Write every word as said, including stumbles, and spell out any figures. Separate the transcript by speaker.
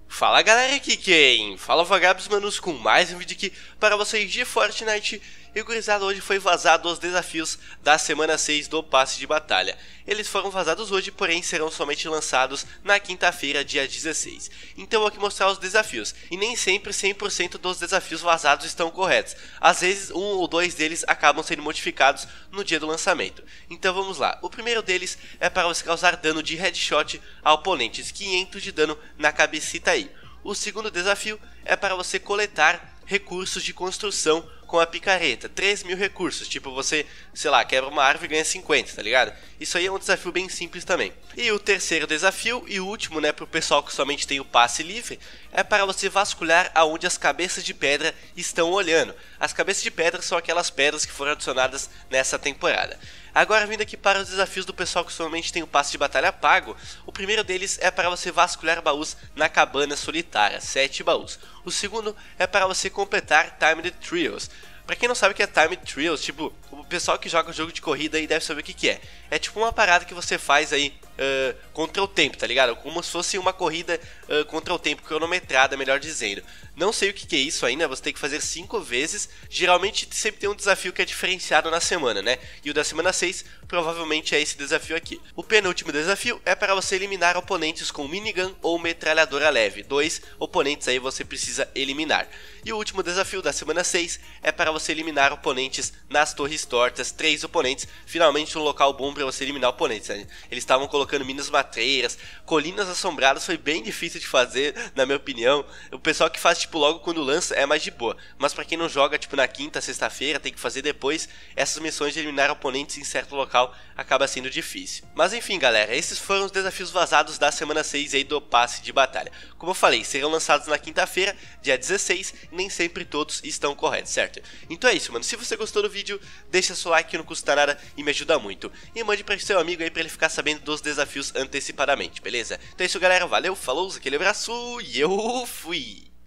Speaker 1: Fala galera, aqui quem fala Vagabos Manus com mais um vídeo aqui para vocês de Fortnite. E gurizada, hoje foi vazado os desafios da semana seis do passe de batalha. Eles foram vazados hoje, porém serão somente lançados na quinta-feira, dia dezesseis. Então eu vou aqui mostrar os desafios, e nem sempre cem por cento dos desafios vazados estão corretos. Às vezes um ou dois deles acabam sendo modificados no dia do lançamento. Então vamos lá, o primeiro deles é para você causar dano de headshot a oponentes, quinhentos de dano na cabecita aí. O segundo desafio é para você coletar recursos de construção com a picareta, três mil recursos, tipo você, sei lá, quebra uma árvore e ganha cinquenta, tá ligado? Isso aí é um desafio bem simples também. E o terceiro desafio, e o último, né, pro pessoal que somente tem o passe livre, é para você vasculhar aonde as cabeças de pedra estão olhando. As cabeças de pedra são aquelas pedras que foram adicionadas nessa temporada. Agora vindo aqui para os desafios do pessoal que somente tem o passe de batalha pago, o primeiro deles é para você vasculhar baús na cabana solitária, sete baús. O segundo é para você completar Timed Trials. Pra quem não sabe o que é Timed Trials, tipo, o pessoal que joga jogo de corrida aí deve saber o que que é. É tipo uma parada que você faz aí uh, contra o tempo, tá ligado? Como se fosse uma corrida uh, contra o tempo, cronometrada, melhor dizendo. Não sei o que que é isso ainda, você tem que fazer cinco vezes. Geralmente sempre tem um desafio que é diferenciado na semana, né? E o da semana seis provavelmente é esse desafio aqui. O penúltimo desafio é para você eliminar oponentes com minigun ou metralhadora leve. Dois oponentes aí você precisa eliminar. E o último desafio da semana seis é para você eliminar oponentes nas torres tortas. Três oponentes, finalmente um local bom para você eliminar oponentes, né? Eles estavam colocando minas matreiras, colinas assombradas, foi bem difícil de fazer, na minha opinião. O pessoal que faz tipo logo quando lança é mais de boa, mas para quem não joga tipo na quinta, sexta-feira, tem que fazer depois. Essas missões de eliminar oponentes em certo local acaba sendo difícil. Mas enfim galera, esses foram os desafios vazados da semana seis aí do passe de batalha. Como eu falei, serão lançados na quinta-feira, dia dezesseis, e nem sempre todos estão corretos, certo? Então é isso, mano. Se você gostou do vídeo, deixa seu like que não custa nada e me ajuda muito. E mande para seu amigo aí para ele ficar sabendo dos desafios antecipadamente, beleza? Então é isso galera, valeu, falou, aquele abraço e eu fui!